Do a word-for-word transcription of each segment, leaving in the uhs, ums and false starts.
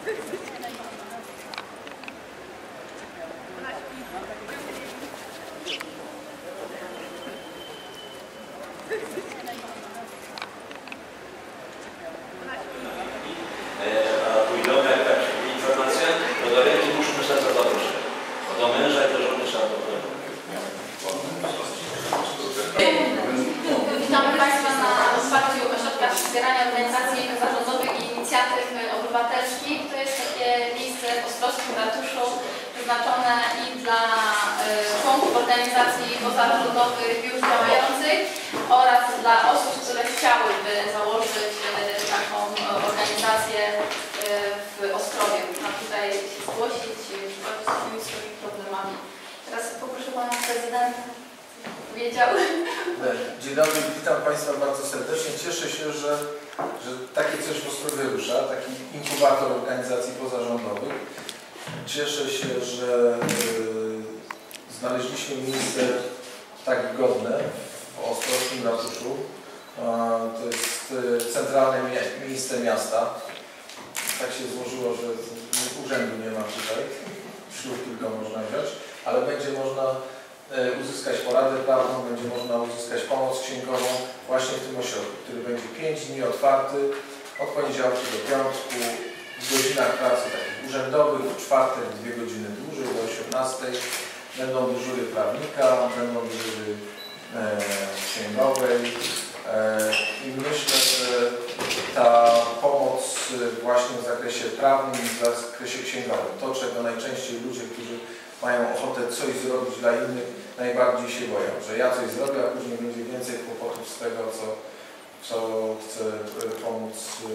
Witamy Państwa na otwarciu Ośrodka Wspierania Organizacji Pozarządowych i Inicjatyw Obywatelskich. To jest takie miejsce w Ostrowskim Ratuszu przeznaczone i dla członków organizacji pozarządowych już działających oraz dla osób, które chciałyby założyć taką organizację w Ostrowie. Można tutaj się zgłosić, przychodzić z tymi swoimi problemami. Teraz poproszę Pana Prezydenta. Wiedział. Dzień dobry, witam Państwa bardzo serdecznie. Cieszę się, że, że takie coś w Ostrowie rusza, taki inkubator organizacji pozarządowych. Cieszę się, że y, znaleźliśmy miejsce tak godne w Ostrowskim Ratuszu. To jest y, centralne mie miejsce miasta. Tak się złożyło, że urzędu nie ma tutaj. Ślub tylko można wziąć, ale będzie można uzyskać poradę prawną, będzie można uzyskać pomoc księgową właśnie w tym ośrodku, który będzie pięć dni otwarty, od poniedziałku do piątku, w godzinach pracy takich urzędowych, w czwartek dwie godziny dłużej, do osiemnastej. Będą dyżury prawnika, będą dyżury e, księgowej e, i myślę, że ta pomoc właśnie w zakresie prawnym, w zakresie księgowym, to czego najczęściej ludzie, którzy mają ochotę coś zrobić dla innych, najbardziej się boją, że ja coś zrobię, a później będzie więcej kłopotów z tego, co, co chcę pomóc.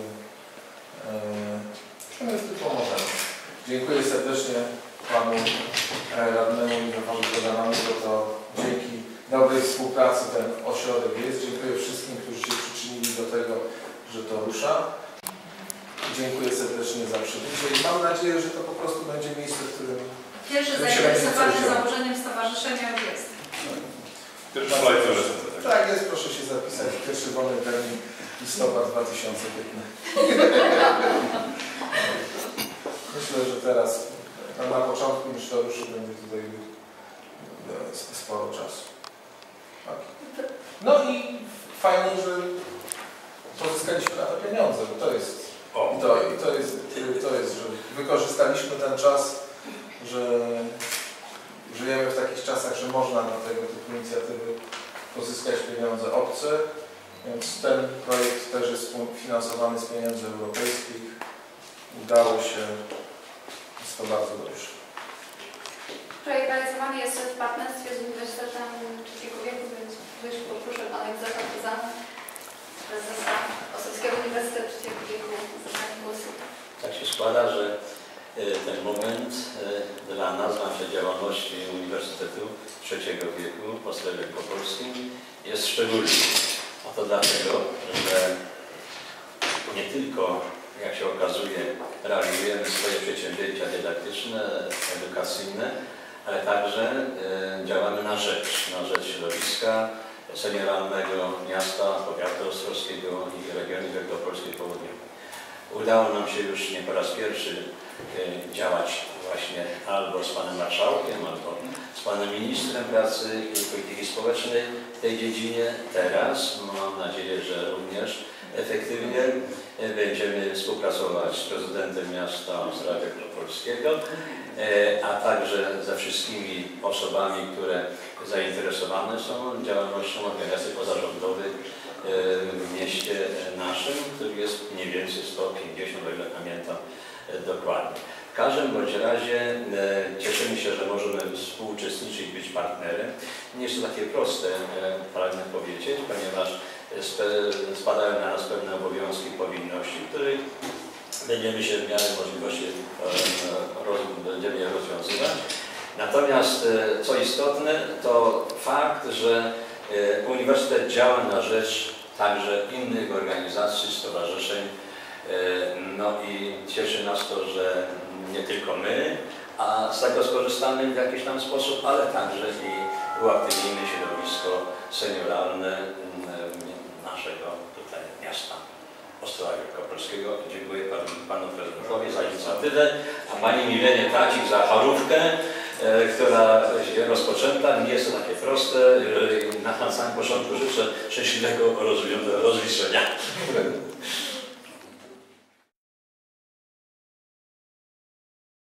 Yy, my w tym pomożemy. Dziękuję serdecznie Panu Radnemu Michałowi Kodanami, bo to dzięki dobrej współpracy ten ośrodek jest. Dziękuję wszystkim, którzy się przyczynili do tego, że to rusza. Dziękuję serdecznie za przybycie i mam nadzieję, że to po prostu będzie miejsce, w którym Pierwsze zainteresowanie założeniem stowarzyszenia jest. Pierwszy slajd też. Tak jest, proszę się zapisać. Pierwszy wolny termin listopad dwa tysiące piętnasty. Myślę, że teraz na początku niż to ruszy będzie tutaj sporo czasu. Tak. No i fajnie, że pozyskaliśmy na to pieniądze, bo to jest i to, i to jest, to jest, że wykorzystaliśmy ten czas, że żyjemy w takich czasach, że można na tego typu inicjatywy pozyskać pieniądze obce, więc ten projekt też jest finansowany z pieniędzy europejskich. Udało się, jest to bardzo dobrze. Projekt realizowany jest w partnerstwie z Uniwersytetem Trzeciego Wieku, więc już poproszę Pana Józefa Tyzana, prezesa Ostrowskiego Uniwersytetu Trzeciego Wieku, zabranie głosu. Tak się składa, że ten moment dla nas, w naszej działalności Uniwersytetu Trzeciego Wieku w Ostrowie Wielkopolskim jest szczególny. A to dlatego, że nie tylko, jak się okazuje, realizujemy swoje przedsięwzięcia dydaktyczne, edukacyjne, ale także działamy na rzecz, na rzecz środowiska senioralnego miasta, powiatu ostrowskiego i regionu wielkopolskiego południowego. Udało nam się już nie po raz pierwszy działać właśnie albo z Panem Marszałkiem, albo z Panem Ministrem Pracy i Polityki Społecznej w tej dziedzinie. Teraz mam nadzieję, że również efektywnie będziemy współpracować z prezydentem miasta Ostrowa Wielkopolskiego, a także ze wszystkimi osobami, które zainteresowane są działalnością organizacji pozarządowych w mieście naszym, który jest mniej więcej sto pięćdziesiąt, o ile pamiętam dokładnie. W każdym bądź razie cieszymy się, że możemy współuczestniczyć, być partnerem. Nie jest to takie proste, pragnę powiedzieć, ponieważ spadają na nas pewne obowiązki, powinności, których będziemy się w miarę możliwości będziemy je rozwiązywać. Natomiast co istotne, to fakt, że Uniwersytet działa na rzecz także innych organizacji, stowarzyszeń. No i cieszy nas to, że nie tylko my, a z tego skorzystamy w jakiś tam sposób, ale także i uaktywnimy środowisko senioralne naszego tutaj miasta Ostrowa Wielkopolskiego. Dziękuję Panu panu prezydentowi za inicjatywę, a pani Milenie Tacik za chorówkę, e, która jest rozpoczęta. Nie jest to takie proste. Na samym początku życzę szczęśliwego rozliczenia.